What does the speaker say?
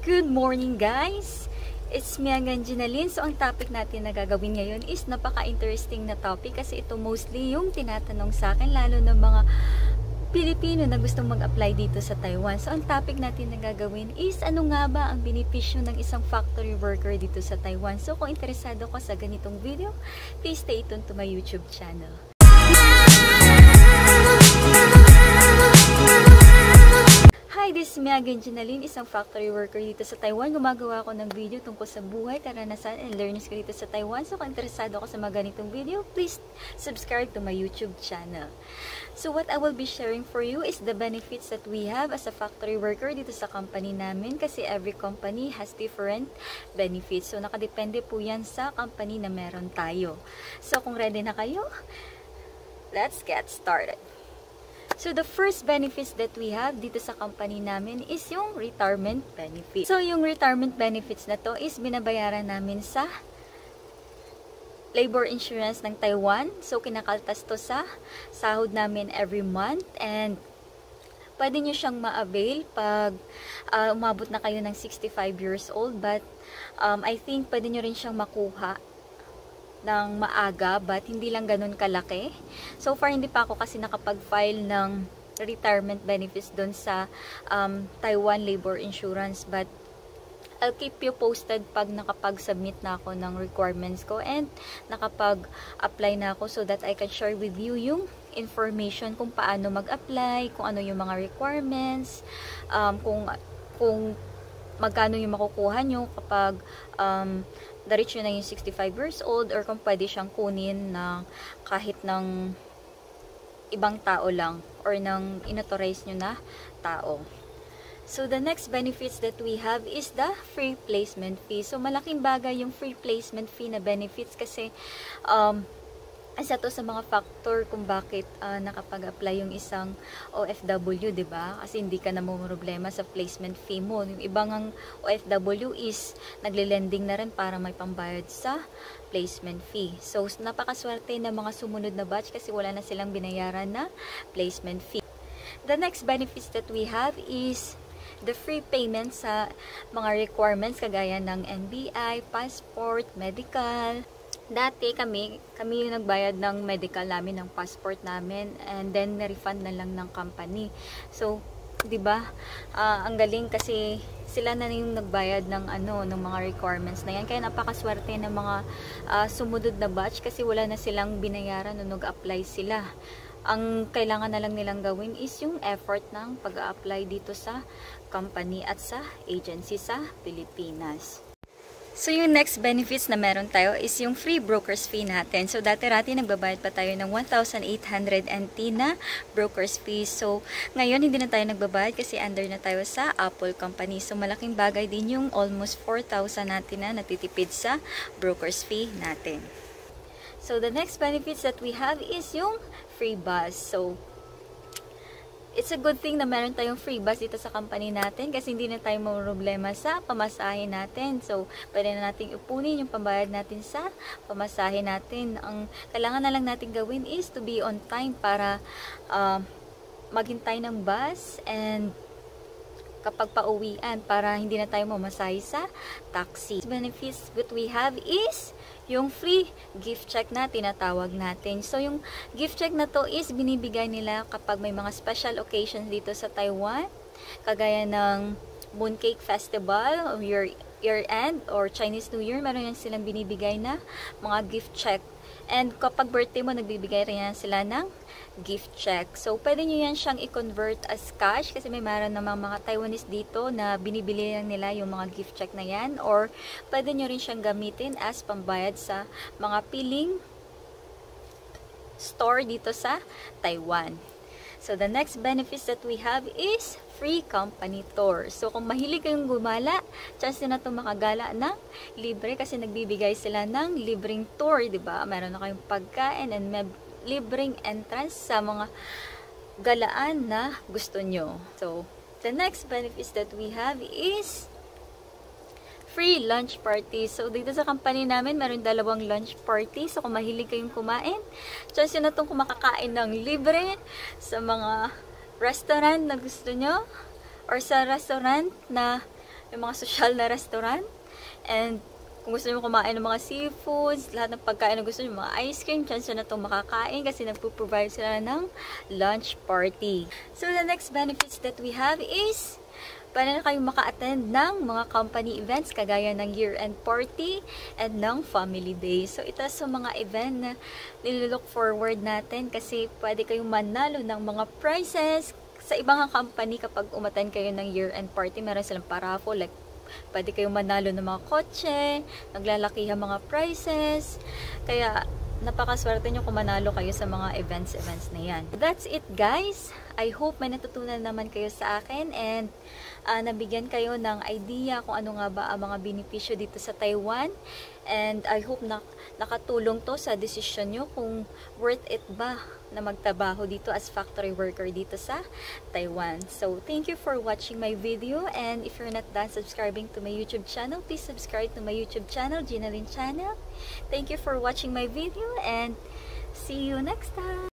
Good morning guys! It's me again, Ginalyn. So ang topic natin na gagawin ngayon is napaka-interesting na topic kasi ito mostly yung tinatanong sa akin, lalo ng mga Pilipino na gustong mag-apply dito sa Taiwan. So ang topic natin na gagawin is ano nga ba ang benepisyo ng isang factory worker dito sa Taiwan. So kung interesado ka sa ganitong video, please stay tuned to my YouTube channel. Hi, this is me again, Ginalyn, isang factory worker dito sa Taiwan. Gumagawa ako ng video tungkol sa buhay, karanasan, and learnings ko dito sa Taiwan. So kung interesado ka sa mga ganitong video, please subscribe to my YouTube channel. So what I will be sharing for you is the benefits that we have as a factory worker dito sa company namin, kasi every company has different benefits. So nakadepende po yan sa company na meron tayo. So kung ready na kayo, let's get started. So, the first benefits that we have dito sa company namin is yung retirement benefit. So, yung retirement benefits na to is binabayaran namin sa labor insurance ng Taiwan. So, kinakaltas to sa sahod namin every month, and pwede nyo siyang ma-avail pag umabot na kayo ng 65 years old. But, I think pwede nyo rin siyang makuha ng maaga, but hindi lang ganun kalaki. So far, hindi pa ako kasi nakapag-file ng retirement benefits doon sa Taiwan Labor Insurance, but I'll keep you posted pag nakapag-submit na ako ng requirements ko and nakapag-apply na ako, so that I can share with you yung information kung paano mag-apply, kung ano yung mga requirements, kung magkano yung makukuha nyo kapag na-reach nyo na yung 65 years old, or kung pwede siyang kunin na kahit ng ibang tao lang or ng inauthorize nyo na tao. So the next benefits that we have is the free placement fee. So malaking bagay yung free placement fee na benefits, kasi isa to sa mga factor kung bakit nakapag-apply yung isang OFW, diba? Kasi hindi ka na problema sa placement fee mo. Yung ibang OFW is nagle-lending na rin para may pambayad sa placement fee. So, napakaswerte na mga sumunod na batch kasi wala na silang binayaran na placement fee. The next benefits that we have is the free payment sa mga requirements kagaya ng NBI, passport, medical. Dati kami yung nagbayad ng medical namin, ng passport namin, and then na-refund na lang ng company. So, 'di ba? Ang galing kasi sila na yung nagbayad ng ng mga requirements na yan. Kaya napakaswerte ng mga sumunod na batch kasi wala na silang binayaran nung nag-apply sila. Ang kailangan na lang nilang gawin is yung effort ng pag-a-apply dito sa company at sa agency sa Pilipinas. So, yung next benefits na meron tayo is yung free broker's fee natin. So, dati-rati nagbabayad pa tayo ng 1,800 NT na broker's fee. So, ngayon hindi na tayo nagbabayad kasi under na tayo sa Apple company. So, malaking bagay din yung almost 4,000 natin na natitipid sa broker's fee natin. So, the next benefits that we have is yung free bus. So, it's a good thing na meron tayong free bus dito sa company natin kasi hindi na tayo problema sa pamasahe natin. So, pwede na natin ipunin yung pambayad natin sa pamasahe natin. Ang kailangan na lang natin gawin is to be on time para maghintay ng bus, and kapag pauwian para hindi na tayo mamasahe sa taxi. Benefits that we have is yung free gift check na tinatawag natin. So, yung gift check na to is binibigay nila kapag may mga special occasions dito sa Taiwan, kagaya ng Mooncake Festival, or year-end, or Chinese New Year. Meron yan silang binibigay na mga gift check. And kapag birthday mo, nagbibigay rin yan sila ng gift check. So, pwede nyo yan siyang i-convert as cash kasi may meron namang mga Taiwanese dito na binibili lang nila yung mga gift check na yan, or pwede nyo rin siyang gamitin as pambayad sa mga piling store dito sa Taiwan. So, the next benefits that we have is free company tour. So, kung mahilig kayong gumala, chance na itong makagala ng libre kasi nagbibigay sila ng libreng tour, diba? Meron na kayong pagkain and libreng entrance sa mga galaan na gusto nyo. So, the next benefits that we have is free lunch party. So, dito sa company namin, meron 2 lunch party. So, kung mahilig kayong kumain, chance na itong kumakakain ng libre sa mga restaurant na gusto nyo, or sa restaurant na yung mga social na restaurant. And kung gusto nyo kumain ng mga seafoods, lahat ng pagkain na gusto nyo, mga ice cream, chance na itong makakain kasi nagpo-provide sila ng lunch party. So, the next benefits that we have is pwede na kayong maka-attend ng mga company events kagaya ng year-end party and ng family day. So, ito sa mga event na nililook forward natin kasi pwede kayong manalo ng mga prizes sa ibang company kapag umattend kayo ng year-end party. Meron silang paraffle, like pwede kayong manalo ng mga kotse, naglalakihan mga prizes. Kaya, napakaswerte nyo kung manalo kayo sa mga events na yan. That's it, guys. I hope may natutunan naman kayo sa akin and nabigyan kayo ng idea kung ano nga ba ang mga benepisyo dito sa Taiwan. And I hope na nakatulong to sa decision nyo kung worth it ba na magtrabaho dito as factory worker dito sa Taiwan. So, thank you for watching my video, and if you're not done subscribing to my YouTube channel, please subscribe to my YouTube channel, Gina Lynn Channel. Thank you for watching my video, and see you next time!